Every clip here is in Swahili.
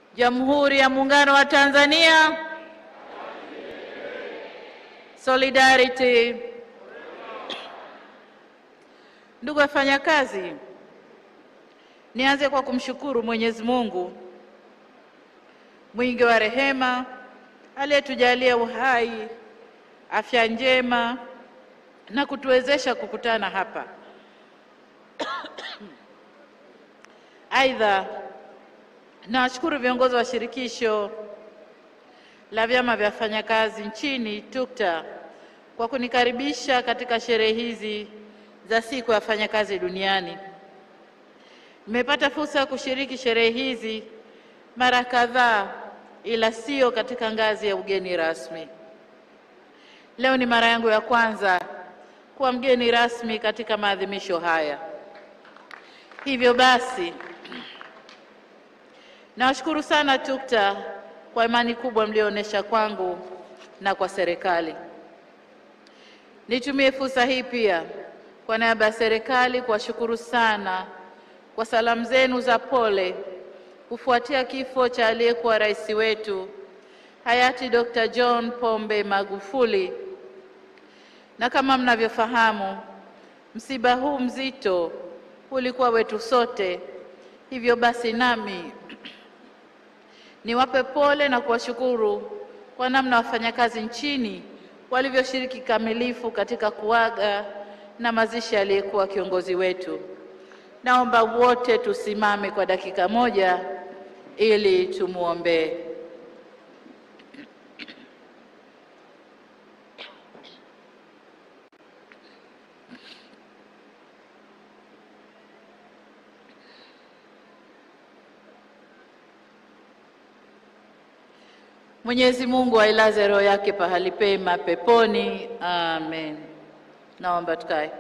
Jamhuri ya Muungano wa Tanzania. Solidarity. Ndugu wafanyakazi, nianze kwa kumshukuru Mwenyezi Mungu mwingi wa rehema aliyetujalia uhai, afya njema na kutuwezesha kukutana hapa. Aidha, nawashukuru viongozi wa shirikisho la vyama vya wafanyakazi nchini TUCTA kwa kunikaribisha katika sherehe hizi za siku ya wafanyakazi duniani. Nimepata fursa ya kushiriki sherehe hizi mara kadhaa, ila sio katika ngazi ya ugeni rasmi. Leo ni mara yangu ya kwanza kuwa mgeni rasmi katika maadhimisho haya. Hivyo basi, nawashukuru sana TUCTA kwa imani kubwa mlioonyesha kwangu na kwa serikali. Nitumie fursa hii pia kwa niaba ya serikali kuwashukuru sana kwa salamu zenu za pole kufuatia kifo cha aliyekuwa rais wetu hayati Dr. John Pombe Magufuli. Na kama mnavyofahamu, msiba huu mzito ulikuwa wetu sote. Hivyo basi, nami niwape pole na kuwashukuru kwa namna wafanyakazi nchini walivyoshiriki kamilifu katika kuaga na mazishi aliyekuwa kiongozi wetu. Naomba wote tusimame kwa dakika moja ili tumuombee. Mwenyezi Mungu ailaze roho yake pahali pema peponi. Amen. Naomba tukae.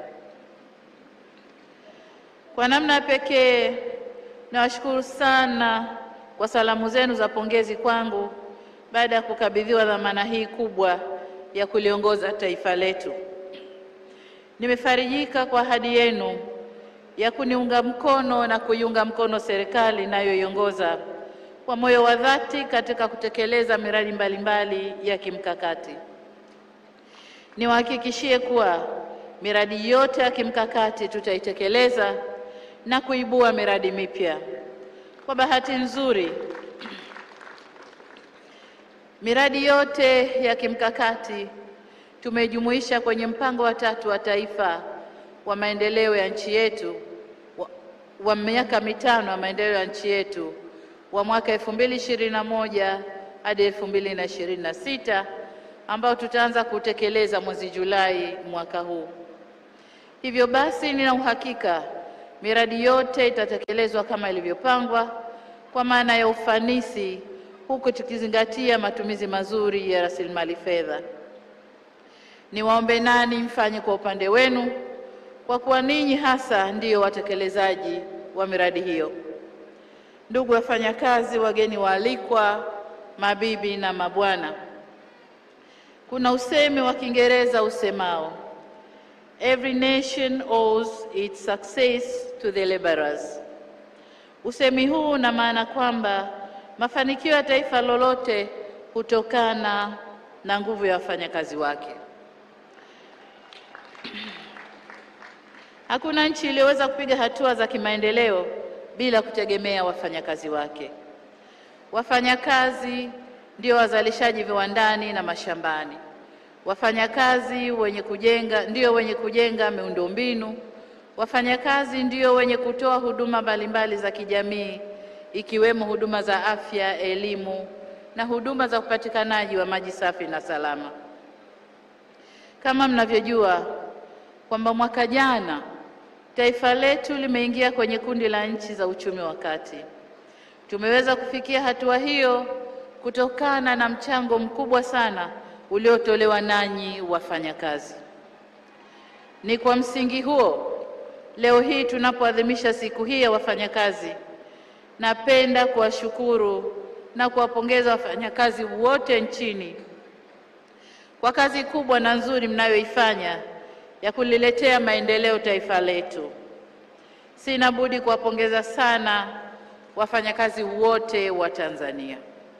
Kwa namna pekee nawashukuru sana kwa salamu zenu za pongezi kwangu baada ya kukabidhiwa dhamana hii kubwa ya kuliongoza taifa letu. Nimefarijika kwa ahadi yenu ya kuniunga mkono na kuiunga mkono serikali inayoiongoza kwa moyo wa dhati katika kutekeleza miradi mbalimbali ya kimkakati. Niwahakikishie kuwa miradi yote ya kimkakati tutaitekeleza na kuibua miradi mipya. Kwa bahati nzuri, miradi yote ya kimkakati tumejumuisha kwenye mpango wa 3 wa taifa wa maendeleo ya nchi yetu wa miaka 5 wa maendeleo ya nchi yetu wa mwaka 2021 hadi 2026 ambao tutaanza kutekeleza mwezi Julai mwaka huu. Hivyo basi, nina uhakika miradi yote itatekelezwa kama ilivyopangwa kwa maana ya ufanisi, huku tukizingatia matumizi mazuri ya rasilimali fedha. Niwaombe nani mfanye kwa upande wenu, kwa kuwa ninyi hasa ndiyo watekelezaji wa miradi hiyo. Ndugu wafanyakazi, wageni waalikwa, mabibi na mabwana, kuna usemi wa Kiingereza usemao, every nation owes its success to the laborers. Usemi huu una maana kwamba mafanikio ya taifa lolote hutokana na nguvu ya wafanyakazi wake. Hakuna nchi iliyoweza kupiga hatua za kimaendeleo bila kutegemea wafanyakazi wake. Wafanyakazi ndio wazalishaji viwandani na mashambani. Wafanyakazi ndio wenye kujenga miundombinu. Wafanyakazi ndio wenye kutoa huduma mbalimbali za kijamii, ikiwemo huduma za afya, elimu na huduma za upatikanaji wa maji safi na salama. Kama mnavyojua kwamba mwaka jana taifa letu limeingia kwenye kundi la nchi za uchumi wa kati. Tumeweza kufikia hatua hiyo kutokana na mchango mkubwa sana uliotolewa nanyi wafanyakazi. Ni kwa msingi huo, leo hii tunapoadhimisha siku hii ya wafanyakazi, napenda kuwashukuru na kuwapongeza wafanyakazi wote nchini kwa kazi kubwa na nzuri mnayoifanya ya kuliletea maendeleo taifa letu. Sina budi kuwapongeza sana wafanyakazi wote wa Tanzania.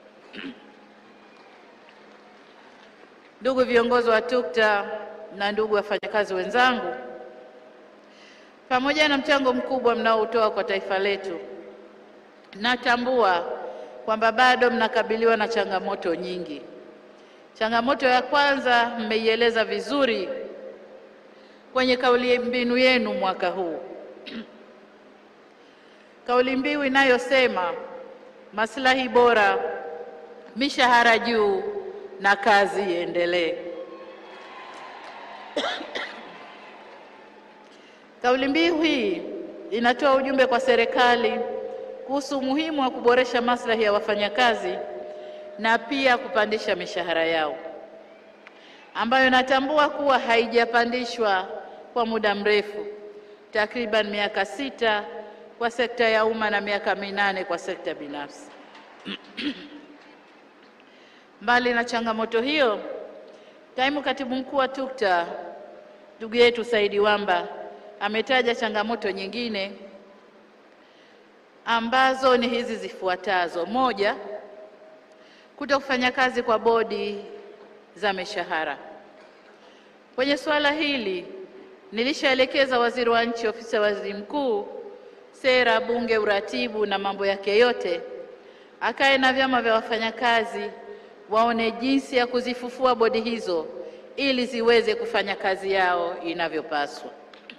Ndugu viongozi wa TUCTA na ndugu wafanyakazi wenzangu, pamoja na mchango mkubwa mnaotoa kwa taifa letu, natambua kwamba bado mnakabiliwa na changamoto nyingi. Changamoto ya kwanza mmeieleza vizuri kwenye kauli mbiu yenu mwaka huu. Kauli mbiu inayosema maslahi bora, mishahara juu na kazi iendelee. Kauli mbiu hii inatoa ujumbe kwa serikali kuhusu umuhimu wa kuboresha maslahi ya wafanyakazi na pia kupandisha mishahara yao, ambayo natambua kuwa haijapandishwa kwa muda mrefu, takriban miaka 6 kwa sekta ya umma na miaka 8 kwa sekta binafsi. Mbali na changamoto hiyo, Kaimu Katibu Mkuu wa TUCTA ndugu yetu Saidi Wamba ametaja changamoto nyingine ambazo ni hizi zifuatazo. Moja, kutokufanya kazi kwa bodi za mishahara. Kwenye suala hili nilishaelekeza Waziri wa Nchi, Ofisi ya Waziri Mkuu, Sera, Bunge, Uratibu na mambo yake yote, akae na vyama vya wafanyakazi waone jinsi ya kuzifufua bodi hizo ili ziweze kufanya kazi yao inavyopaswa.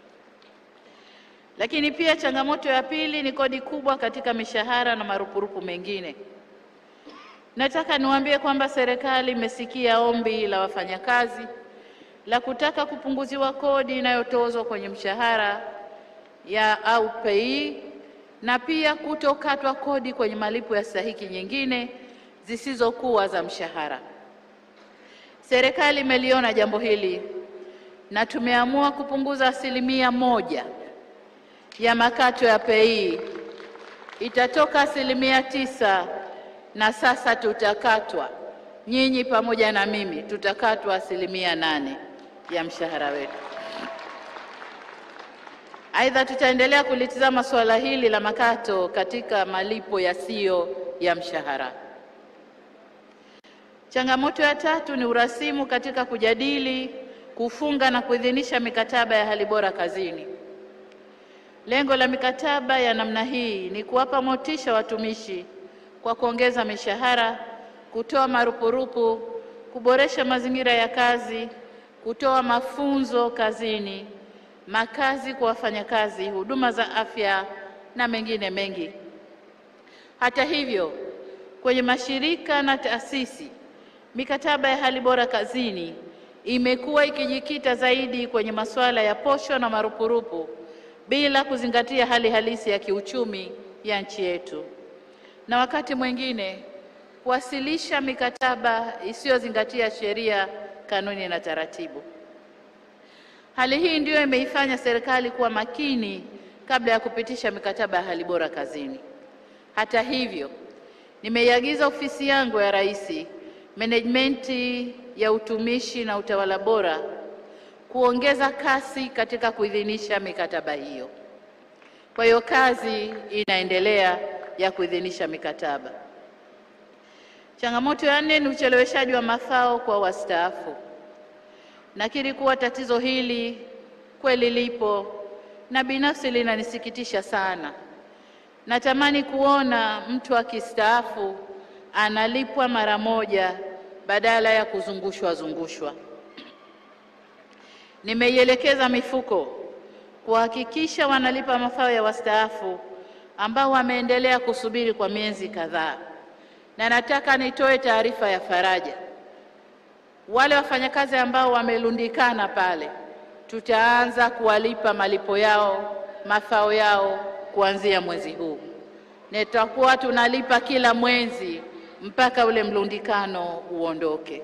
Lakini pia changamoto ya pili ni kodi kubwa katika mishahara na marupurupu mengine. Nataka niwaambie kwamba serikali imesikia ombi la wafanyakazi la kutaka kupunguziwa kodi inayotozwa kwenye mshahara ya au pay, na pia kutokatwa kodi kwenye malipo ya stahiki nyingine zisizokuwa za mshahara. Serikali imeliona jambo hili na tumeamua kupunguza 1% ya makato ya pay. Itatoka 9% na sasa tutakatwa, nyinyi pamoja na mimi tutakatwa 8% ya mshahara wetu. Aidha, tutaendelea kulitizama swala hili la makato katika malipo yasiyo ya mshahara. Changamoto ya tatu ni urasimu katika kujadili, kufunga na kuidhinisha mikataba ya hali bora kazini. Lengo la mikataba ya namna hii ni kuwapa motisha watumishi kwa kuongeza mishahara, kutoa marupurupu, kuboresha mazingira ya kazi, kutoa mafunzo kazini, makazi kwa wafanyakazi, huduma za afya na mengine mengi. Hata hivyo, kwenye mashirika na taasisi, mikataba ya hali bora kazini imekuwa ikijikita zaidi kwenye masuala ya posho na marupurupu bila kuzingatia hali halisi ya kiuchumi ya nchi yetu, na wakati mwingine kuwasilisha mikataba isiyozingatia sheria, kanuni na taratibu. Hali hii ndiyo imeifanya serikali kuwa makini kabla ya kupitisha mikataba ya hali bora kazini. Hata hivyo, nimeiagiza ofisi yangu ya Rais, Menejimenti ya Utumishi na Utawala Bora kuongeza kasi katika kuidhinisha mikataba hiyo. Kwa hiyo kazi inaendelea ya kuidhinisha mikataba. Changamoto ya 4 ni ucheleweshaji wa mafao kwa wastaafu. Nakiri kuwa tatizo hili kweli lipo na binafsi linanisikitisha sana. Natamani kuona mtu akistaafu analipwa mara moja badala ya kuzungushwa. Nimeielekeza mifuko kuhakikisha wanalipa mafao ya wastaafu ambao wameendelea kusubiri kwa miezi kadhaa. Na nataka nitoe taarifa ya faraja. Wale wafanyakazi ambao wamelundikana pale, tutaanza kuwalipa malipo yao, mafao yao kuanzia mwezi huu. Nitakuwa tunalipa kila mwezi mpaka ule mlundikano uondoke.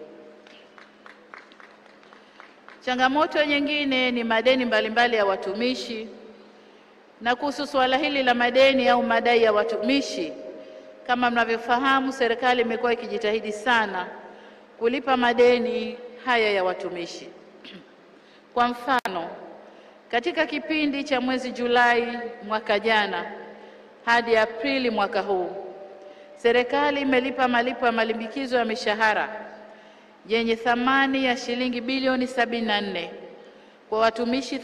Changamoto nyingine ni madeni mbalimbali ya watumishi. Na kuhusu swala hili la madeni au madai ya watumishi, kama mnavyofahamu, serikali imekuwa ikijitahidi sana kulipa madeni haya ya watumishi. Kwa mfano, katika kipindi cha mwezi Julai mwaka jana, hadi Aprili mwaka huu, serikali imelipa malipo ya malimbikizo ya mishahara yenye thamani ya shilingi bilioni 74 kwa watumishi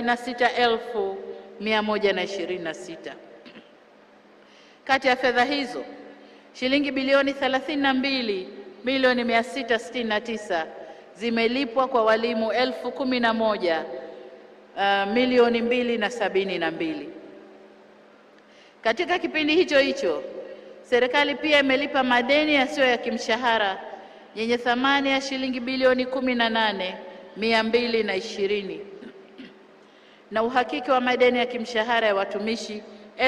36,126. Kati ya fedha hizo, shilingi bilioni 32 milioni 669 zimelipwa kwa walimu 11,000 milioni 272. Katika kipindi hicho hicho, serikali pia imelipa madeni yasiyo ya kimshahara yenye thamani ya shilingi bilioni 18,220 na uhakiki wa madeni ya kimshahara ya watumishi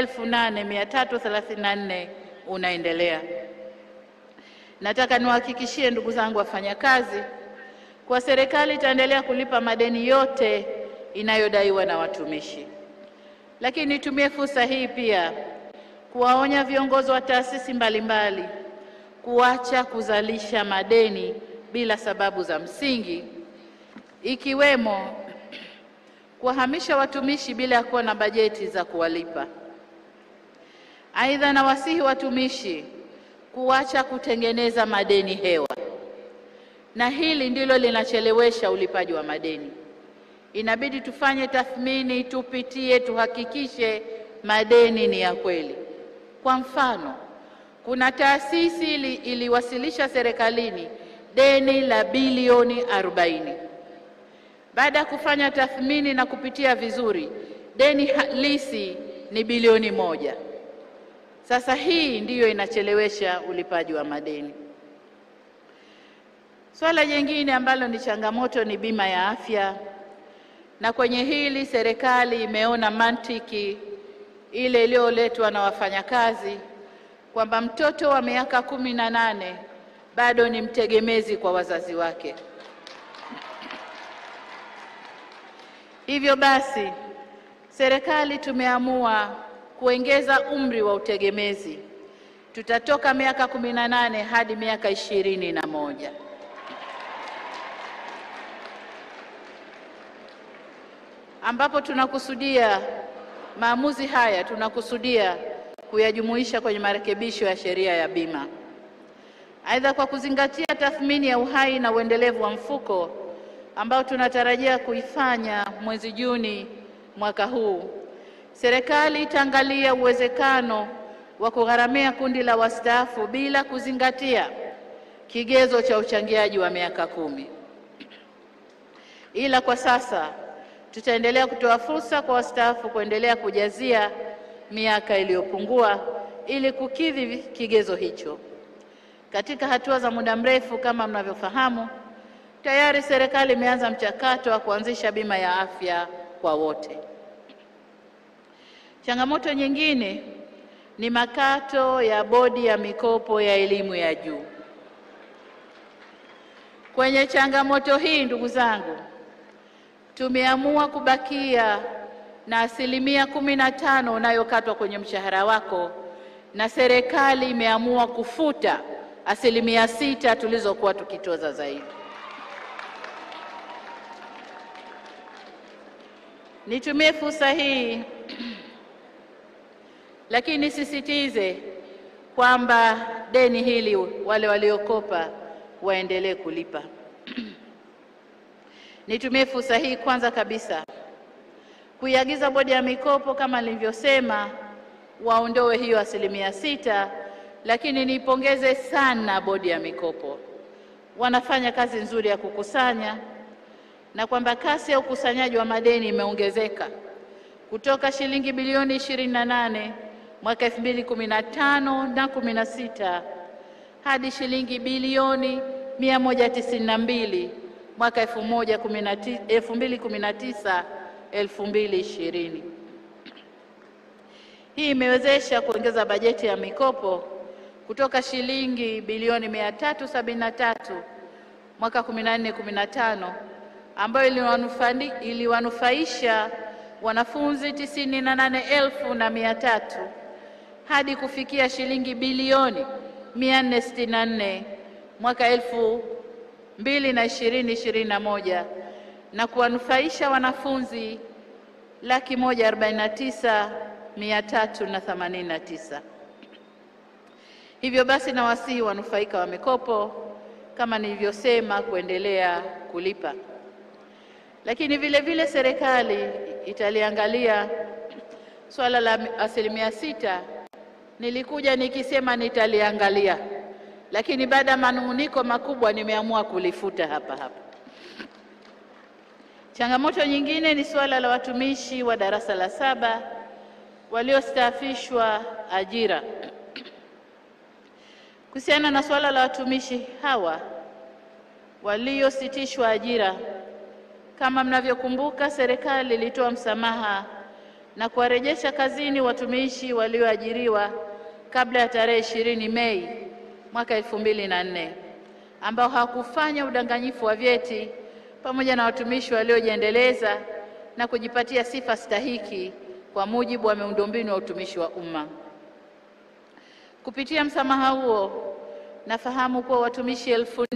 8,334 unaendelea. Nataka niwahakikishie ndugu zangu wafanyakazi kwa serikali itaendelea kulipa madeni yote inayodaiwa na watumishi. Lakini nitumie fursa hii pia kuwaonya viongozi wa taasisi mbalimbali kuacha kuzalisha madeni bila sababu za msingi, ikiwemo kuwahamisha watumishi bila ya kuwa na bajeti za kuwalipa. Aidha, nawasihi watumishi kuacha kutengeneza madeni hewa, na hili ndilo linachelewesha ulipaji wa madeni. Inabidi tufanye tathmini, tupitie, tuhakikishe madeni ni ya kweli. Kwa mfano, kuna taasisi iliwasilisha serikalini deni la bilioni 40. Baada ya kufanya tathmini na kupitia vizuri, deni halisi ni bilioni 1. Sasa hii ndiyo inachelewesha ulipaji wa madeni. Swala jingine ambalo ni changamoto ni bima ya afya, na kwenye hili serikali imeona mantiki ile iliyoletwa na wafanyakazi kwamba mtoto wa miaka 18 bado ni mtegemezi kwa wazazi wake. Hivyo basi, serikali tumeamua kuongeza umri wa utegemezi. Tutatoka miaka 18 hadi miaka 21. Ambapo tunakusudia maamuzi haya tunakusudia kuyajumuisha kwenye marekebisho ya sheria ya bima. Aidha, kwa kuzingatia tathmini ya uhai na uendelevu wa mfuko ambao tunatarajia kuifanya mwezi Juni mwaka huu, serikali itaangalia uwezekano wa kugharamia kundi la wastaafu bila kuzingatia kigezo cha uchangiaji wa miaka 10. Ila kwa sasa tutaendelea kutoa fursa kwa wastaafu kuendelea kujazia miaka iliyopungua ili kukidhi kigezo hicho. Katika hatua za muda mrefu, kama mnavyofahamu, tayari serikali imeanza mchakato wa kuanzisha bima ya afya kwa wote. Changamoto nyingine ni makato ya bodi ya mikopo ya elimu ya juu. Kwenye changamoto hii, ndugu zangu, tumeamua kubakia na 15% unayokatwa kwenye mshahara wako, na serikali imeamua kufuta 6% tulizokuwa tukitoza zaidi. Nitumie fursa hii lakini nisisitize kwamba deni hili wale waliokopa waendelee kulipa. Nitumie fursa hii kwanza kabisa kuiagiza bodi ya mikopo kama nilivyosema waondoe hiyo 6%, lakini nipongeze sana bodi ya mikopo. Wanafanya kazi nzuri ya kukusanya, na kwamba kasi ya ukusanyaji wa madeni imeongezeka kutoka shilingi bilioni 28 mwaka 2015 na 16 hadi shilingi bilioni 192 mwaka 2019 2020. Hii imewezesha kuongeza bajeti ya mikopo kutoka shilingi bilioni 373 mwaka 14-15 ambayo iliwanufaisha wanafunzi 98,300 hadi kufikia shilingi bilioni 464 mwaka 2020-2021 na kuwanufaisha wanafunzi 149,000 389. Hivyo basi nawasihi wanufaika wa mikopo kama nilivyosema kuendelea kulipa. Lakini vile vile serikali italiangalia swala la 6%. Nilikuja nikisema nitaliangalia, lakini baada ya manunguniko makubwa nimeamua kulifuta hapa. Changamoto nyingine ni swala la watumishi wa darasa la 7 waliostaafishwa ajira. Kuhusiana na swala la watumishi hawa waliositishwa ajira, kama mnavyokumbuka, serikali ilitoa msamaha na kuwarejesha kazini watumishi walioajiriwa kabla ya tarehe 20 Mei mwaka 2004 ambao hawakufanya udanganyifu wa vyeti, pamoja na watumishi waliojiendeleza na kujipatia sifa stahiki kwa mujibu wa miundombinu ya utumishi wa umma. Kupitia msamaha huo, nafahamu kuwa watumishi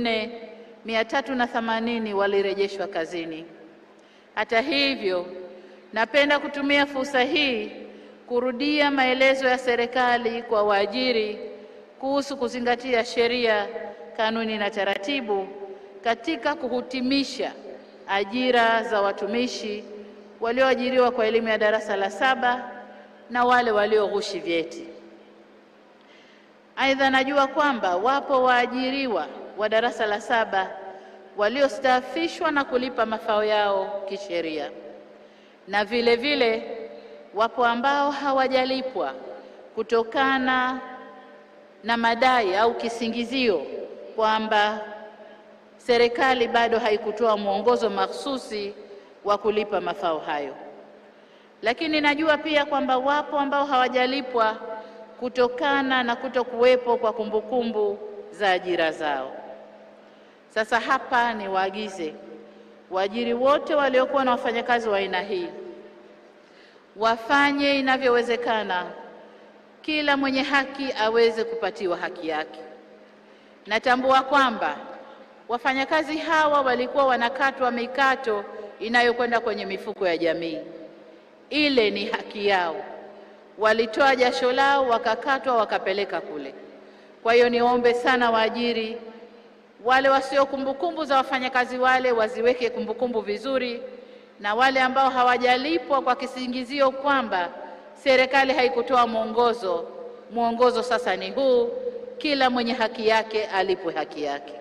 4380 walirejeshwa kazini. Hata hivyo, napenda kutumia fursa hii kurudia maelezo ya serikali kwa waajiri kuhusu kuzingatia sheria, kanuni na taratibu katika kuhitimisha ajira za watumishi walioajiriwa kwa elimu ya darasa la 7 na wale walioghushi vyeti. Aidha, najua kwamba wapo waajiriwa wa darasa la 7 waliostaafishwa na kulipa mafao yao kisheria, na vile vile wapo ambao hawajalipwa kutokana na madai au kisingizio kwamba serikali bado haikutoa mwongozo mahsusi wa kulipa mafao hayo. Lakini najua pia kwamba wapo ambao hawajalipwa kutokana na kutokuwepo kwa kumbukumbu za ajira zao. Sasa hapa ni waagize waajiri wote waliokuwa na wafanyakazi wa aina hii wafanye inavyowezekana kila mwenye haki aweze kupatiwa haki yake. Natambua kwamba wafanyakazi hawa walikuwa wanakatwa mikato inayokwenda kwenye mifuko ya jamii. Ile ni haki yao, walitoa jasho lao wakakatwa wakapeleka kule. Kwa hiyo niombe sana waajiri wale wasio kumbukumbu za wafanyakazi wale waziweke kumbukumbu vizuri, na wale ambao hawajalipwa kwa kisingizio kwamba serikali haikutoa mwongozo sasa ni huu, kila mwenye haki yake alipwe haki yake.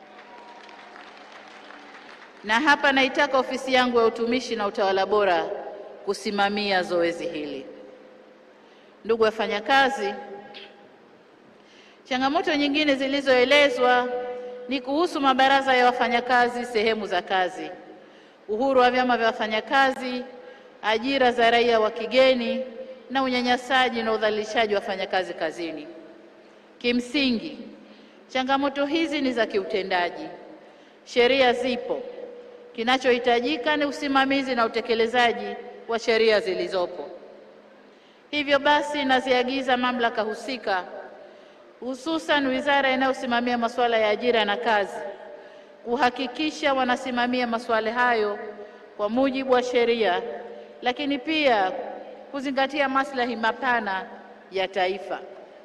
Na hapa naitaka ofisi yangu ya utumishi na utawala bora kusimamia zoezi hili. Ndugu wafanyakazi, changamoto nyingine zilizoelezwa ni kuhusu mabaraza ya wafanyakazi sehemu za kazi, uhuru wa vyama vya wafanyakazi, ajira za raia wa kigeni na unyanyasaji na udhalilishaji wa wafanyakazi kazini. Kimsingi, changamoto hizi ni za kiutendaji. Sheria zipo. Kinachohitajika ni usimamizi na utekelezaji wa sheria zilizopo. Hivyo basi naziagiza mamlaka husika, hususan wizara inayosimamia masuala ya ajira na kazi, kuhakikisha wanasimamia masuala hayo kwa mujibu wa sheria, lakini pia kuzingatia maslahi mapana ya taifa.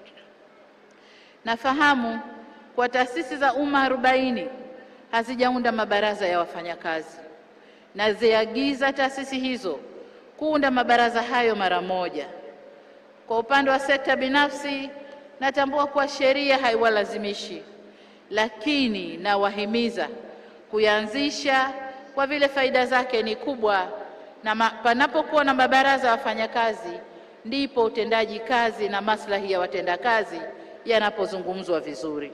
Nafahamu kwa taasisi za umma 40 hazijaunda mabaraza ya wafanyakazi. Naziagiza taasisi hizo kuunda mabaraza hayo mara moja. Kwa upande wa sekta binafsi, natambua kuwa sheria haiwalazimishi, lakini nawahimiza kuyaanzisha kwa vile faida zake ni kubwa, na panapokuwa na mabaraza ya wafanyakazi ndipo utendaji kazi na maslahi ya watendakazi yanapozungumzwa vizuri.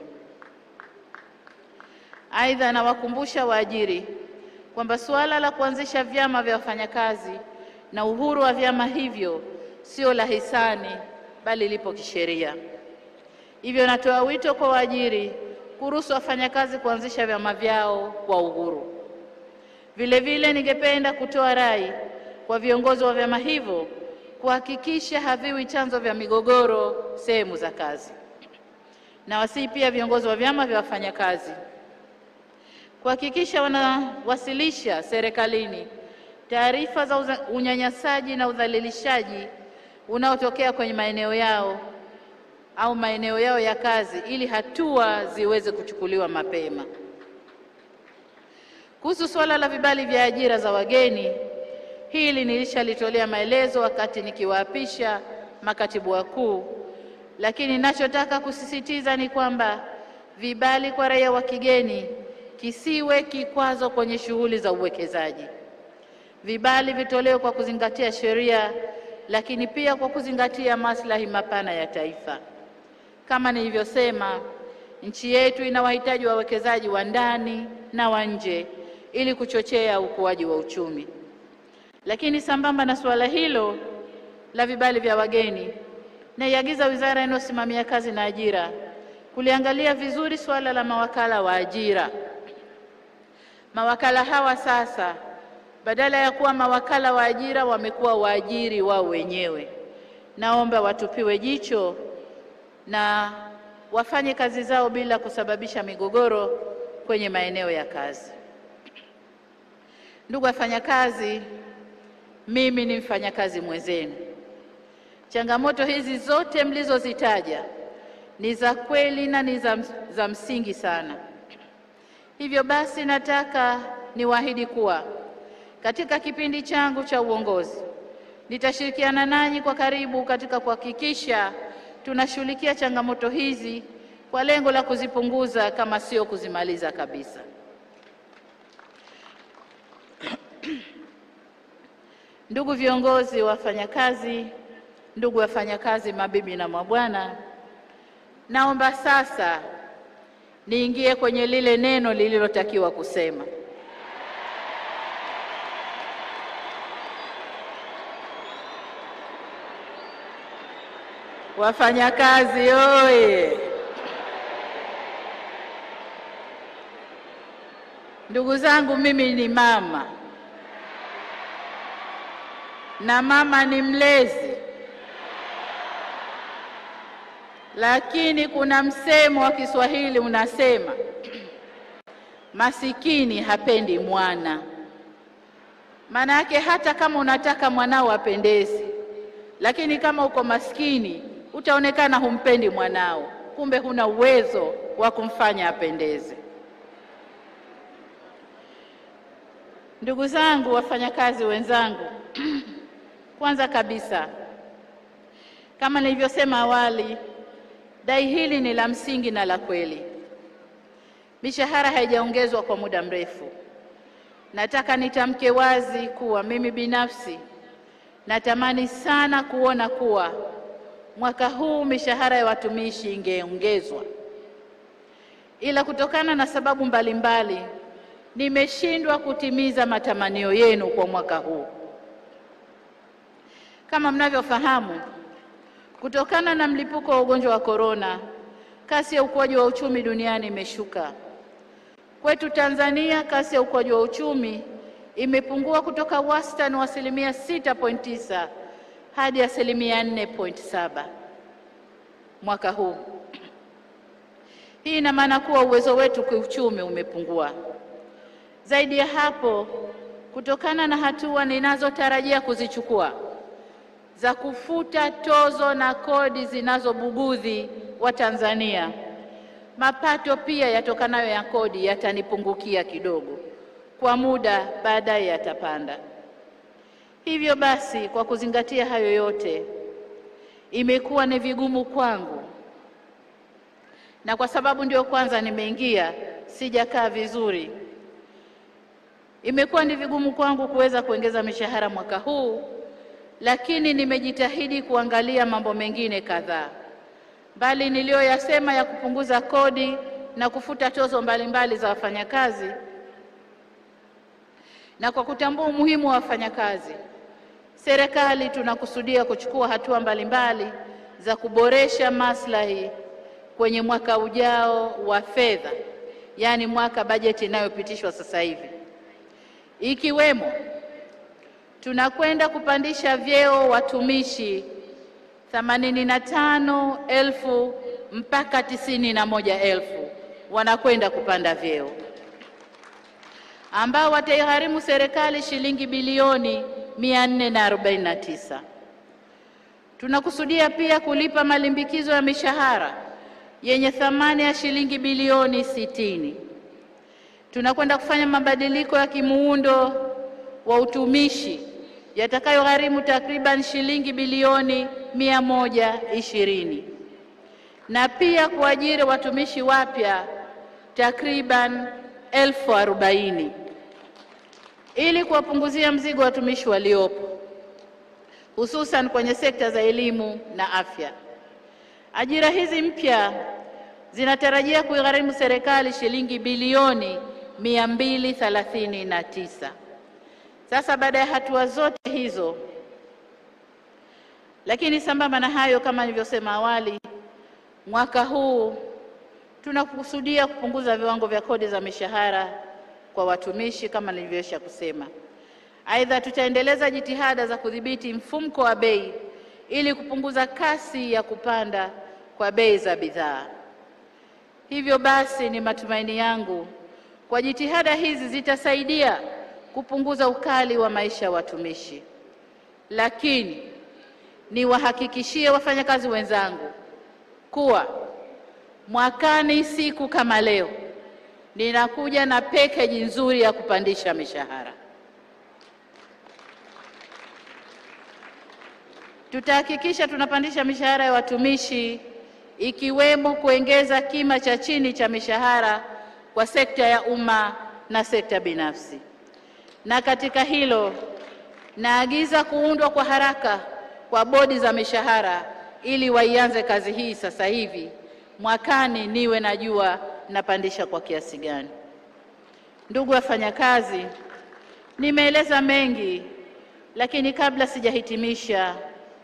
Aidha, nawakumbusha waajiri kwamba suala la kuanzisha vyama vya wafanyakazi na uhuru wa vyama hivyo sio la hisani, bali lipo kisheria. Hivyo natoa wito kwa waajiri kuruhusu wafanyakazi kuanzisha vyama vyao kwa uhuru. Vile vile ningependa kutoa rai kwa viongozi wa vyama hivyo kuhakikisha haviwi chanzo vya migogoro sehemu za kazi. Na wasihi pia viongozi wa vyama vya wafanyakazi kuhakikisha wanawasilisha serikalini taarifa za unyanyasaji na udhalilishaji unaotokea kwenye maeneo yao au maeneo yao ya kazi ili hatua ziweze kuchukuliwa mapema. Kuhusu suala la vibali vya ajira za wageni, hili nilishalitolea maelezo wakati nikiwaapisha makatibu wakuu, lakini ninachotaka kusisitiza ni kwamba vibali kwa raia wa kigeni kisiwe kikwazo kwenye shughuli za uwekezaji. Vibali vitolewe kwa kuzingatia sheria, lakini pia kwa kuzingatia maslahi mapana ya taifa. Kama nilivyosema, nchi yetu ina wahitaji wawekezaji wa ndani na wa nje ili kuchochea ukuaji wa uchumi. Lakini sambamba na suala hilo la vibali vya wageni, naiagiza wizara inayosimamia kazi na ajira kuliangalia vizuri suala la mawakala wa ajira. Mawakala hawa sasa badala ya kuwa mawakala wa ajira wamekuwa waajiri wao wenyewe. Naomba watupiwe jicho na wafanye kazi zao bila kusababisha migogoro kwenye maeneo ya kazi. Ndugu wafanyakazi, mimi ni mfanyakazi mwenzenu. Changamoto hizi zote mlizozitaja ni za kweli na ni za msingi sana. Hivyo basi nataka niwaahidi kuwa katika kipindi changu cha uongozi nitashirikiana nanyi kwa karibu katika kuhakikisha tunashughulikia changamoto hizi kwa lengo la kuzipunguza kama sio kuzimaliza kabisa. Ndugu viongozi wafanyakazi, ndugu wafanyakazi, mabibi na mabwana, naomba sasa niingie kwenye lile neno lililotakiwa kusema. Wafanyakazi oye! Ndugu zangu, mimi ni mama na mama ni mlezi, lakini kuna msemo wa Kiswahili unasema masikini hapendi mwana. Maana yake hata kama unataka mwanao apendeze, lakini kama uko maskini utaonekana humpendi mwanao, kumbe huna uwezo wa kumfanya apendeze. Ndugu zangu wafanyakazi wenzangu, kwanza kabisa, kama nilivyosema awali, dai hili ni la msingi na la kweli. Mishahara haijaongezwa kwa muda mrefu. Nataka nitamke wazi kuwa mimi binafsi natamani sana kuona kuwa mwaka huu mishahara ya watumishi ingeongezwa, ila kutokana na sababu mbalimbali nimeshindwa kutimiza matamanio yenu kwa mwaka huu. Kama mnavyofahamu, kutokana na mlipuko wa ugonjwa wa korona, kasi ya ukuaji wa uchumi duniani imeshuka. Kwetu Tanzania, kasi ya ukuaji wa uchumi imepungua kutoka wastani wa 6.9 hadi 4.7 mwaka huu. Hii ina maana kuwa uwezo wetu kiuchumi umepungua. Zaidi ya hapo, kutokana na hatua ninazotarajia kuzichukua za kufuta tozo na kodi zinazobugudhi wa Tanzania, mapato pia yatokanayo ya kodi yatanipungukia kidogo. Kwa muda baadaye yatapanda. Hivyo basi, kwa kuzingatia hayo yote, imekuwa ni vigumu kwangu, na kwa sababu ndio kwanza nimeingia, sijakaa vizuri, imekuwa ni vigumu kwangu kuweza kuongeza mishahara mwaka huu, lakini nimejitahidi kuangalia mambo mengine kadhaa. Bali niliyoyasema ya kupunguza kodi na kufuta tozo mbalimbali za wafanyakazi, na kwa kutambua umuhimu wa wafanyakazi, serikali tunakusudia kuchukua hatua mbalimbali za kuboresha maslahi kwenye mwaka ujao wa fedha, yaani mwaka bajeti inayopitishwa sasa hivi. Ikiwemo, tunakwenda kupandisha vyeo watumishi 85,000 mpaka 91,000 wanakwenda kupanda vyeo, ambao wataigharimu serikali shilingi bilioni 449. Tunakusudia pia kulipa malimbikizo ya mishahara yenye thamani ya shilingi bilioni 60. Tunakwenda kufanya mabadiliko ya kimuundo wa utumishi yatakayogharimu takriban shilingi bilioni 120, na pia kuajiri watumishi wapya takriban 40,000 ili kuwapunguzia mzigo watumishi waliopo, hususan kwenye sekta za elimu na afya. Ajira hizi mpya zinatarajia kuigharimu serikali shilingi bilioni 239. Sasa baada ya hatua zote hizo, lakini sambamba na hayo, kama nilivyosema awali, mwaka huu tunakusudia kupunguza viwango vya kodi za mishahara kwa watumishi kama nilivyosha kusema. Aidha, tutaendeleza jitihada za kudhibiti mfumuko wa bei ili kupunguza kasi ya kupanda kwa bei za bidhaa. Hivyo basi, ni matumaini yangu kwa jitihada hizi zitasaidia kupunguza ukali wa maisha ya watumishi. Lakini niwahakikishie wafanyakazi wenzangu kuwa mwakani siku kama leo ninakuja na package nzuri ya kupandisha mishahara. Tutahakikisha tunapandisha mishahara ya watumishi, ikiwemo kuongeza kima cha chini cha mishahara kwa sekta ya umma na sekta binafsi. Na katika hilo, naagiza kuundwa kwa haraka kwa bodi za mishahara ili waianze kazi hii sasa hivi. Mwakani niwe najua napandisha kwa kiasi gani. Ndugu wafanyakazi, nimeeleza mengi, lakini kabla sijahitimisha,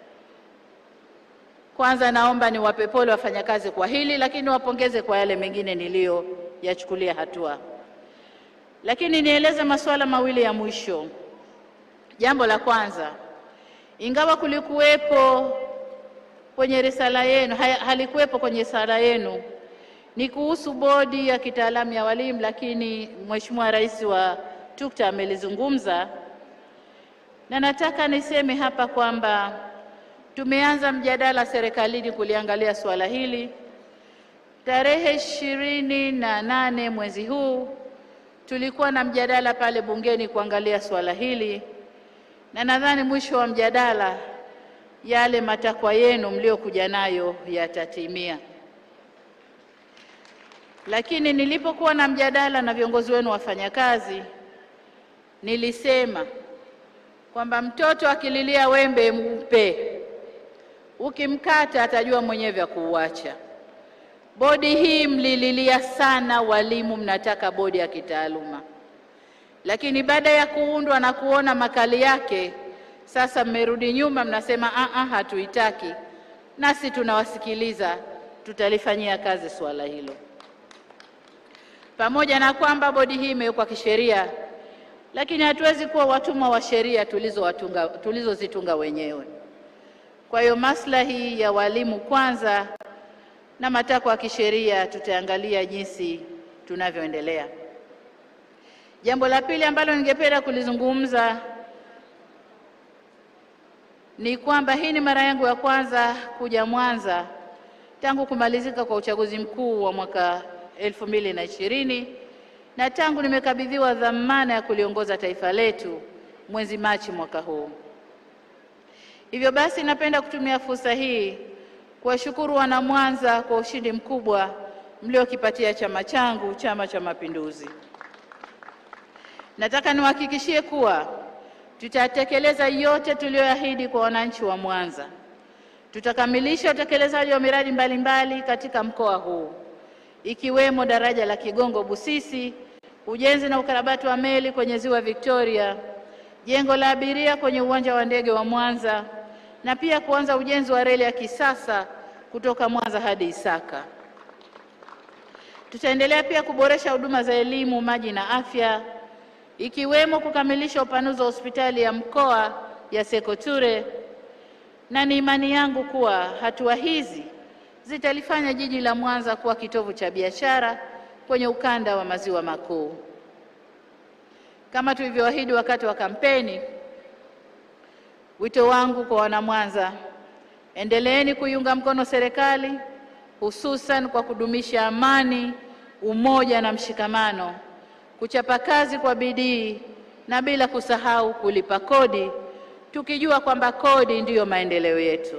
kwanza naomba niwape pole wafanyakazi kwa hili, lakini wapongeze kwa yale mengine niliyoyachukulia hatua. Lakini nieleze masuala mawili ya mwisho. Jambo la kwanza, ingawa kulikuwepo kwenye risala yenu, halikuwepo kwenye risala yenu, ni kuhusu bodi ya kitaalamu ya walimu, lakini Mheshimiwa Rais wa TUCTA amelizungumza, na nataka niseme hapa kwamba tumeanza mjadala serikalini kuliangalia swala hili. Tarehe 28 mwezi huu tulikuwa na mjadala pale bungeni kuangalia swala hili, na nadhani mwisho wa mjadala yale matakwa yenu mliokuja nayo yatatimia. Lakini nilipokuwa na mjadala na viongozi wenu wafanyakazi, nilisema kwamba mtoto akililia wembe mpe, ukimkata atajua mwenyewe vya kuuacha. Bodi hii mlililia sana walimu, mnataka bodi ya kitaaluma, lakini baada ya kuundwa na kuona makali yake, sasa mmerudi nyuma, mnasema hatuitaki. Nasi tunawasikiliza, tutalifanyia kazi swala hilo. Pamoja na kwamba bodi hii imewekwa kisheria, lakini hatuwezi kuwa watumwa wa sheria tulizozitunga wenyewe. Kwa hiyo maslahi ya walimu kwanza, na matakwa ya kisheria tutaangalia jinsi tunavyoendelea. Jambo la pili ambalo ningependa kulizungumza ni kwamba hii ni mara yangu ya kwanza kuja Mwanza tangu kumalizika kwa uchaguzi mkuu wa mwaka 2020, na tangu nimekabidhiwa dhamana ya kuliongoza taifa letu mwezi Machi mwaka huu. Hivyo basi, napenda kutumia fursa hii kuwashukuru wana Mwanza kwa ushindi mkubwa mliokipatia chama changu, Chama cha Mapinduzi. Nataka niwahakikishie kuwa tutatekeleza yote tuliyoahidi kwa wananchi wa Mwanza. Tutakamilisha utekelezaji wa miradi mbalimbali katika mkoa huu, ikiwemo daraja la Kigongo Busisi, ujenzi na ukarabati wa meli kwenye Ziwa Victoria, jengo la abiria kwenye uwanja wa ndege wa Mwanza, na pia kuanza ujenzi wa reli ya kisasa kutoka Mwanza hadi Isaka. Tutaendelea pia kuboresha huduma za elimu, maji na afya, ikiwemo kukamilisha upanuzi wa hospitali ya mkoa ya Sekoture, na ni imani yangu kuwa hatua hizi zitalifanya jiji la Mwanza kuwa kitovu cha biashara kwenye ukanda wa maziwa makuu. Kama tulivyoahidi wakati wa kampeni, wito wangu kwa wana Mwanza, Endeleeni kuiunga mkono serikali, hususan kwa kudumisha amani, umoja na mshikamano, kuchapa kazi kwa bidii na bila kusahau kulipa kodi, tukijua kwamba kodi ndiyo maendeleo yetu.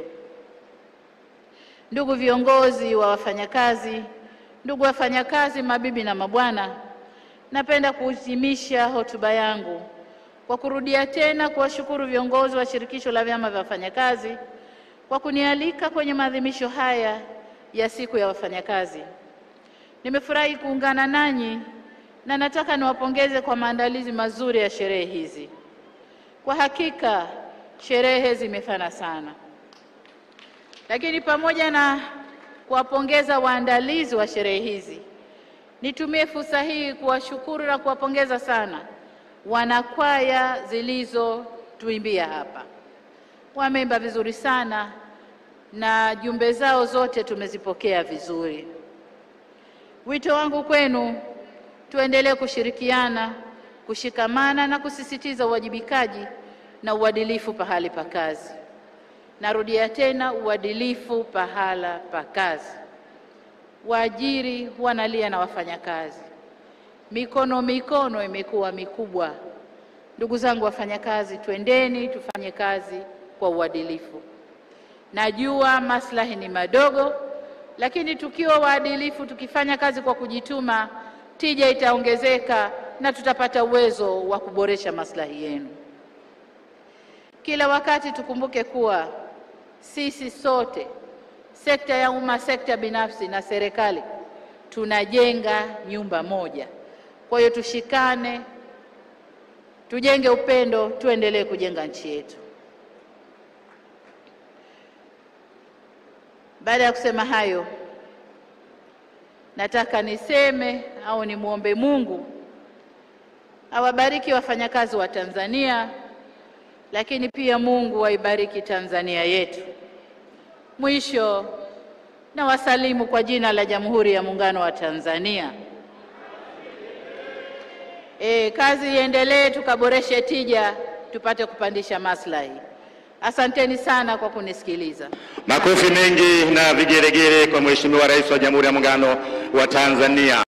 Ndugu viongozi wa wafanyakazi, ndugu wafanyakazi, mabibi na mabwana, napenda kuhitimisha hotuba yangu kwa kurudia tena kuwashukuru viongozi wa Shirikisho la Vyama vya Wafanyakazi kwa kunialika kwenye maadhimisho haya ya siku ya wafanyakazi. Nimefurahi kuungana nanyi na nataka niwapongeze kwa maandalizi mazuri ya sherehe hizi. Kwa hakika sherehe zimefana sana. Lakini pamoja na kuwapongeza waandalizi wa sherehe hizi, nitumie fursa hii kuwashukuru na kuwapongeza sana wanakwaya zilizotuimbia hapa. Wameimba vizuri sana na jumbe zao zote tumezipokea vizuri. Wito wangu kwenu, tuendelee kushirikiana, kushikamana na kusisitiza uwajibikaji na uadilifu pahali pa kazi. Narudia tena, uadilifu pahala pa kazi. Waajiri wanalia na wafanyakazi. Mikono imekuwa mikubwa. Ndugu zangu wafanyakazi, twendeni tufanye kazi kwa uadilifu. Najua maslahi ni madogo, lakini tukiwa waadilifu, tukifanya kazi kwa kujituma, tija itaongezeka na tutapata uwezo wa kuboresha maslahi yenu. Kila wakati tukumbuke kuwa sisi sote, sekta ya umma, sekta binafsi na serikali, tunajenga nyumba moja. Kwa hiyo tushikane, tujenge upendo, tuendelee kujenga nchi yetu. Baada ya kusema hayo, nataka niseme au nimuombe Mungu awabariki wafanyakazi wa Tanzania, lakini pia Mungu aibariki Tanzania yetu. Mwisho, na wasalimu kwa jina la Jamhuri ya Muungano wa Tanzania. Kazi iendelee, tukaboreshe tija, tupate kupandisha maslahi. Asanteni sana kwa kunisikiliza. Makofi mengi na vigeregere kwa Mheshimiwa Rais wa Jamhuri ya Muungano wa Tanzania.